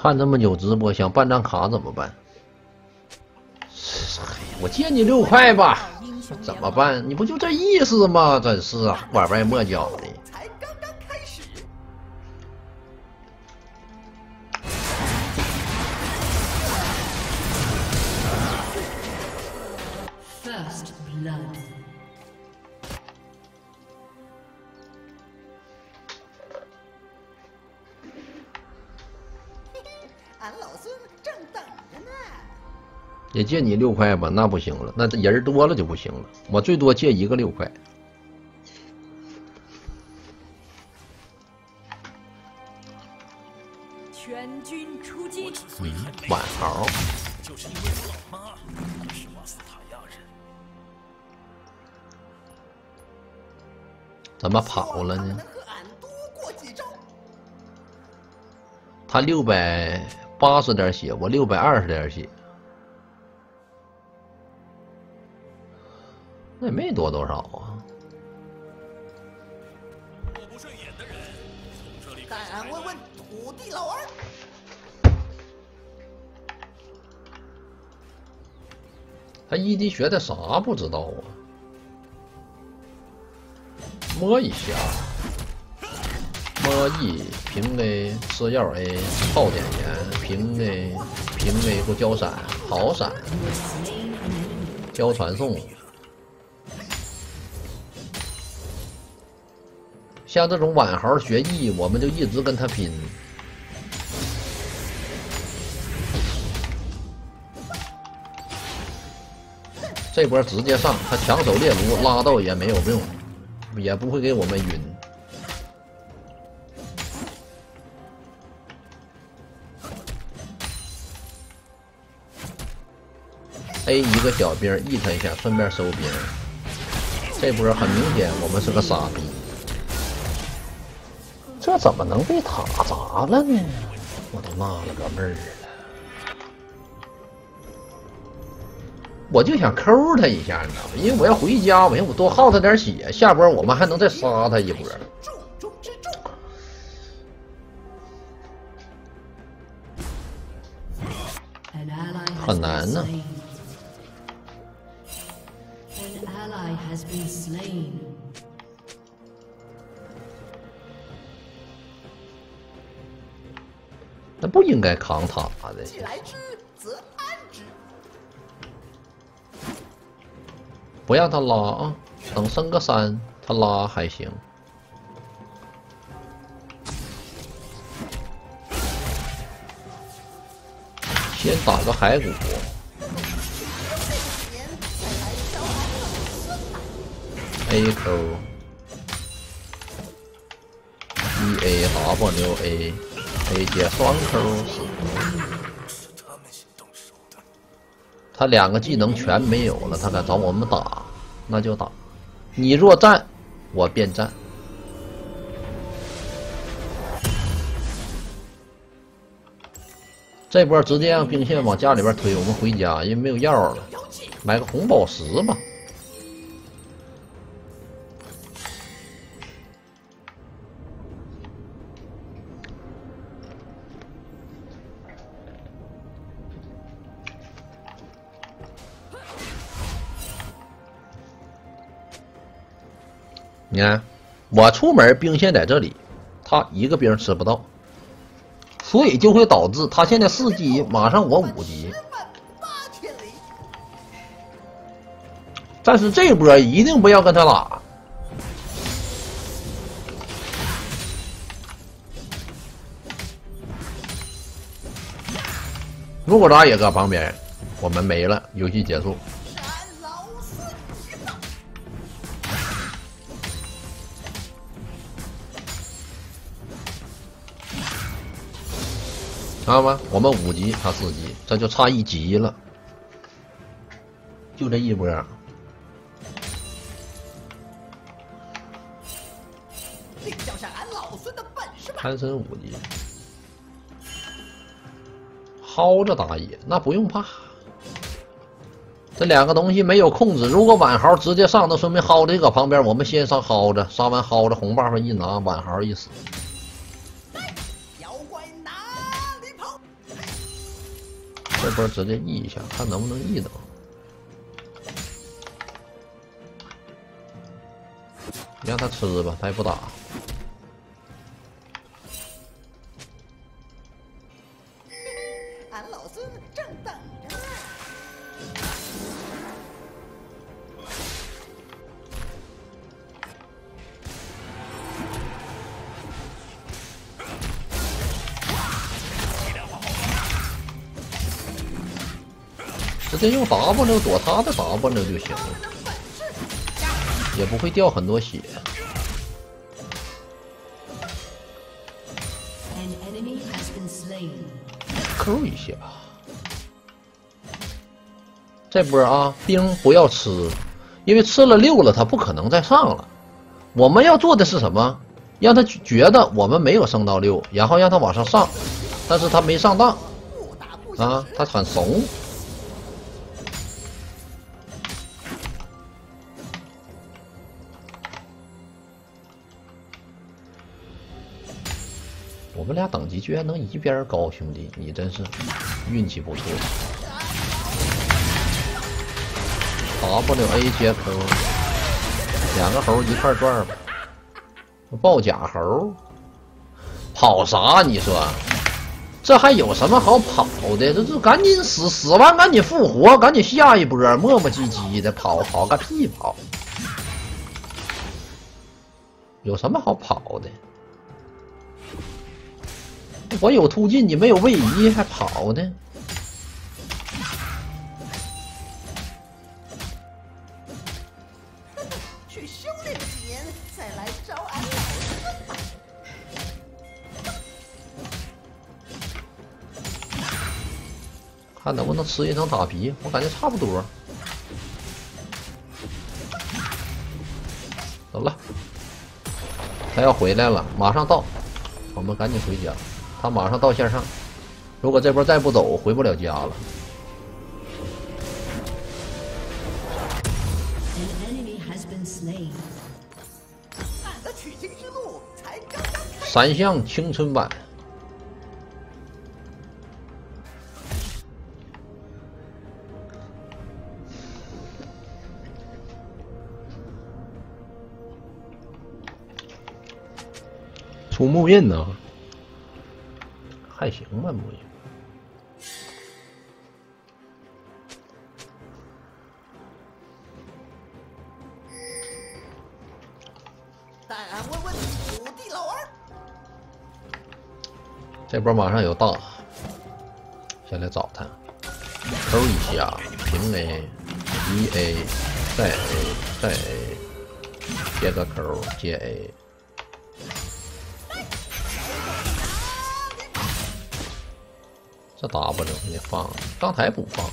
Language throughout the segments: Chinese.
看这么久直播，想办张卡怎么办？我借你6块吧，怎么办？你不就这意思吗？真是啊，拐弯抹角的。 才刚刚开始。 First blood. 俺老孙正等着呢。 也借你6块吧，那不行了，那人多了就不行了。我最多借一个6块。 全军出击！ 晚豪， 就是因为我老妈是瓦斯塔亚人。 怎么跑了呢？ 能和俺多过几招。 他680点血，我620点血，那也没多少啊。 我不顺眼的人，从这里带俺问问土地老儿。 他ED学的啥不知道啊？摸一下，摸 E 平 A 吃药 A 泡点盐平 A 给我交闪好闪交传送。像这种晚豪学 E， 我们就一直跟他拼。这波直接上，他抢手猎物拉到也没有用，也不会给我们晕。A 一个小兵 E 他一下，顺便收兵。这波很明显，我们是个傻逼。这怎么能被塔砸了呢？我都纳了个闷儿了。我就想抠他一下，你知道吗？因为我要回家，我多耗他点血，下波我们还能再杀他一波。 重中之重。 很难呢。那不应该扛塔的。 既来之，则安之。 不让他拉啊，等升个3，他拉还行。先打个骸骨。A 扣 1A WA。A 接双扣，他2个技能全没有了，他敢找我们打，那就打。你若战，我便战。这波直接让兵线往家里边推，我们回家，因为没有药了，买个红宝石吧。你看，我出门兵线在这里，他一个兵吃不到，所以就会导致他现在4级，马上我5级。但是这波一定不要跟他打，如果打野搁旁边，我们没了，游戏结束。看到吗？我们5级，他4级，这就差1级了，就这一波。潘森5级，薅着打野，那不用怕。这2个东西没有控制，如果晚豪直接上，那说明薅着搁旁边，我们先上薅着，杀完薅着红 buff 一拿，晚豪一死。 这波直接 E 一下，看能不能 E 到。你让他吃吧，他也不打。 俺老孙正等着呢。 直接用 W 躲他的 W 就行了，也不会掉很多血。 An enemy has been slain. Q 一下，这波啊，兵不要吃，因为吃了6了，他不可能再上了。我们要做的是什么？让他觉得我们没有升到6，然后让他往上上，但是他没上当不打不相啊，他很怂。我们俩等级居然能一边高，兄弟，你真是运气不错。WA 接 Q， 2个猴一块转吧。爆甲猴，跑啥？你说，这还有什么好跑的？这赶紧死完赶紧复活，赶紧下一波，磨磨唧唧的跑个屁跑！有什么好跑的？我有突进，你没有位移，还跑呢？ 去修炼几年，再来找俺老孙吧。 看能不能吃一层打皮，我感觉差不多。走了，他要回来了，马上到，我们赶紧回家。他马上到线上，如果这波再不走，回不了家了。 An enemy has been slain. 俺的取经之路才刚刚开始。 3项青春版。出木印呢？还行吧，木印。 带俺问问土地老二。 这波马上有大，先来找他。Q 一下，平 A，1A， 再 A， 再 A， 接个 Q， 接 A。这 W 你放，刚才不放。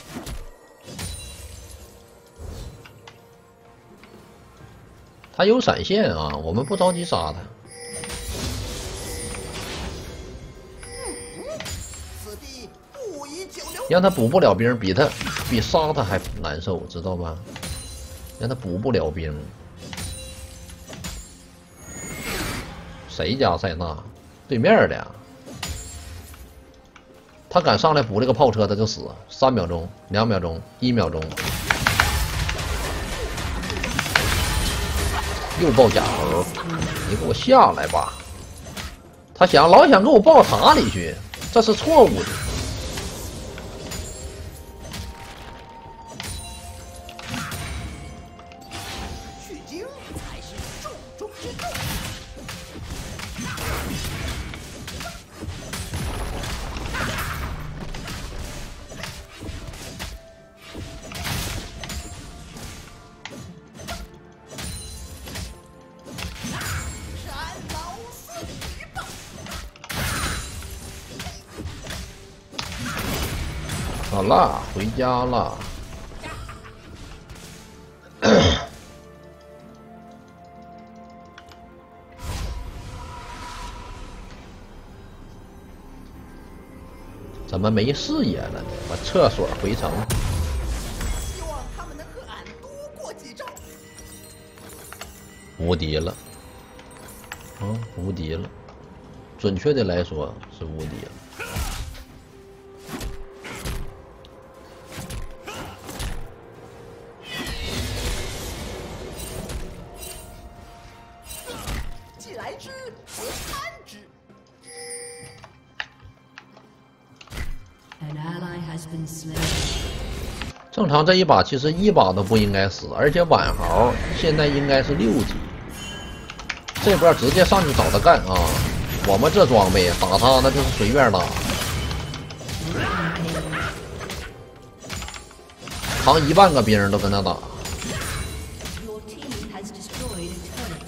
他有闪现啊，我们不着急杀他。 此地不宜久留。 让他补不了兵，比杀他还难受，知道吧？让他补不了兵。谁家塞纳？对面的呀。他敢上来补这个炮车，他就死。3秒钟、2秒钟、1秒钟，又爆甲猴，你给我下来吧！他老想给我爆塔里去，这是错误的。 取经才是重中之重。 好啦，回家了。怎么没视野了呢？把厕所回城。 希望他们能和俺多过几招。 无敌了，无敌了。准确的来说是无敌了。 既来之，则安之。 An ally has been slain. 正常这一把其实1把都不应该死，而且晚豪现在应该是6级，这波直接上去找他干啊！我们这装备打他那就是随便打，扛1万个兵都跟他打。 Your team has destroyed a turret.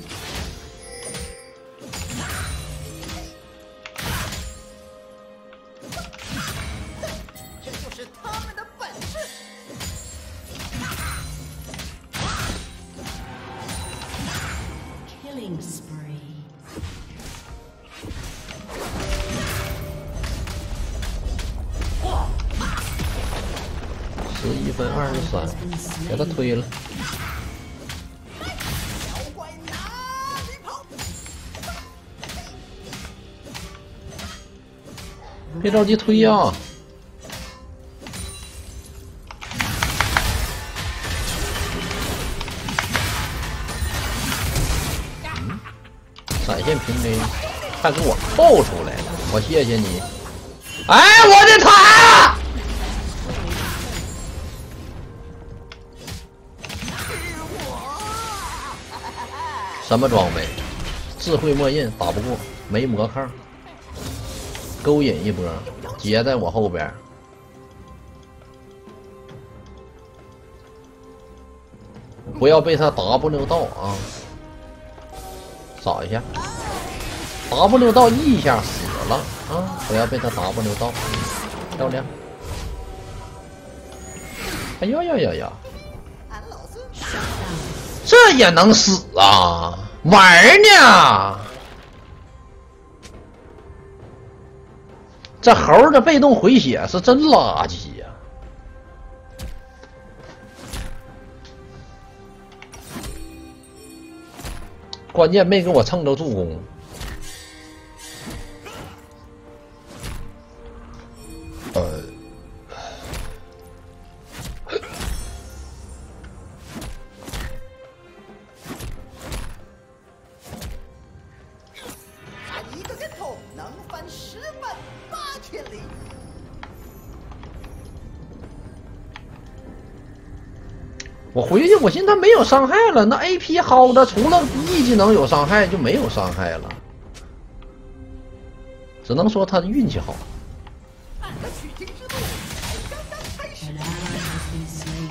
这就是他们的本事。 Killing spree. 11分23，给他推了。 小怪哪里跑？ 别着急推呀、闪现平 A， 还给我爆出来了，我谢谢你。哎，我的塔！什么装备？智慧墨印打不过，没魔抗，勾引一波，结在我后边。不要被他 W 到啊！扫一下 ，W 到 E 一下死了啊！不要被他 W 到，漂亮！哎呀呀呀呀！ 俺老孙这也能死啊？玩呢？这猴的被动回血是真垃圾呀！关键没给我蹭着助攻。 他一个跟头能翻10万8千里。 我回去，我寻思他没有伤害了，那 AP 薅的除了 E 技能有伤害就没有伤害了，只能说他的运气好。 俺的取经之路才刚刚开始。 An ally has been slain.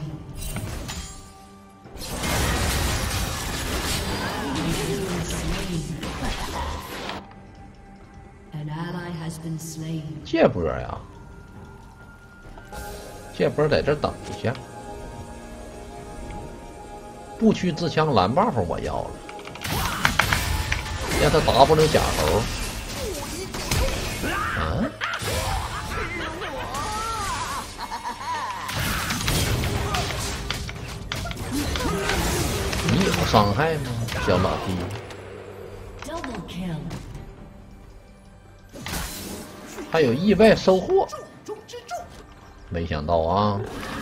An ally has been slain. 这波呀，这波在这等一下。不屈自强蓝 buff 我要了，让他 W 假猴。啊？你有伤害吗，小老弟？ Double kill. 还有意外收获， 重中之重。 没想到啊！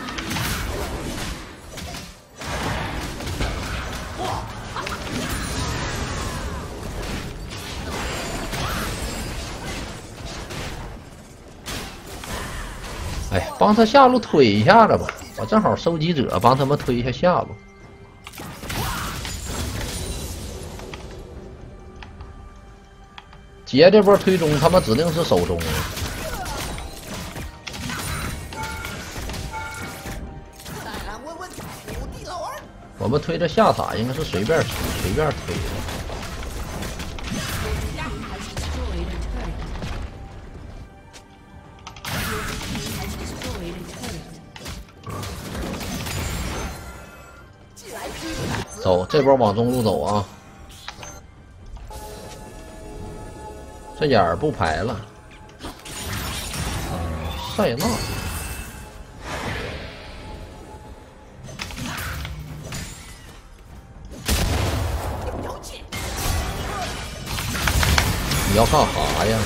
哎，帮他下路推一下子吧，我正好收集者，帮他们推一下下路。杰这波推中，他们指定是守中了。 再俺问问土地老儿， 我们推着下塔应该是随便推的。 Has destroyed a turret. 既来之， 走，这波往中路走啊！这眼儿不排了。塞纳， 了解。 你要干啥呀？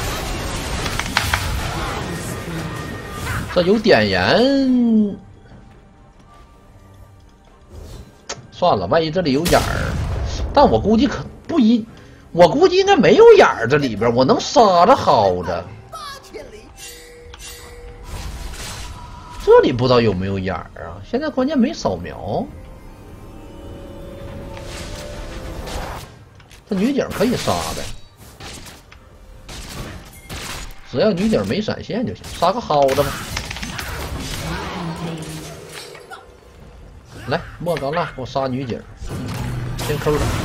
这有点盐，算了，万一这里有眼儿，但我估计可不一， 我估计应该没有眼儿，这里边我能杀着耗子。 8000里。 这里不知道有没有眼儿啊？现在关键没扫描。这女警可以杀的，只要女警没闪现就行。杀个耗子吧。来，莫高辣，给我杀女警。先抠他。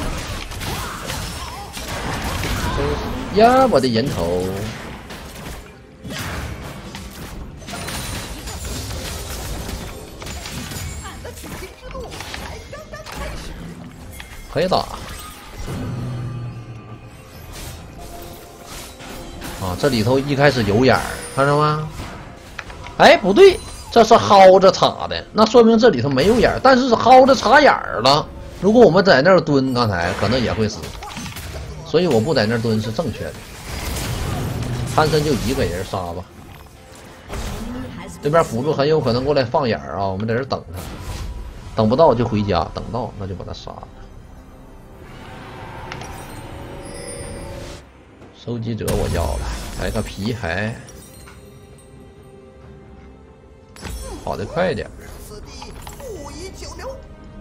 呀，我的人头！ 俺的取经之路才刚刚开始。 可以打。啊，这里头一开始有眼儿，看着吗？哎，不对，这是薅着插的，那说明这里头没有眼儿，但是是薅着插眼儿了。如果我们在那儿蹲，刚才可能也会死，所以我不在那儿蹲是正确的。潘森就一个人杀吧，这边辅助很有可能过来放眼儿啊，我们在这等他，等不到就回家，等到那就把他杀了。 收集者我要了，来个皮骸，跑得快点。 此地不宜久留。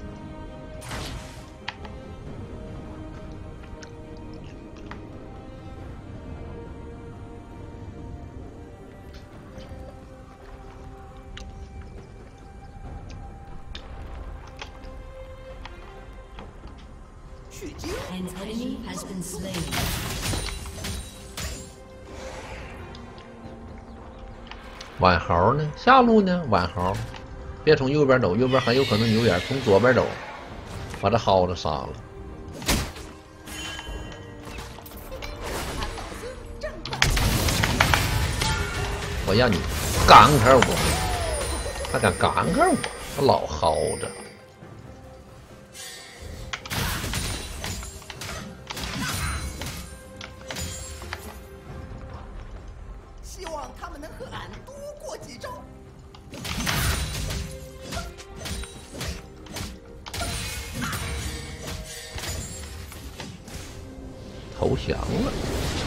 取经。 An enemy has been slain. 晚豪呢？下路呢？晚豪，别从右边走，右边很有可能有眼，从左边走，把这耗子杀了。我让你赶开我，还敢赶开我，老耗子！ 希望他们能和俺多过几招。 投降了。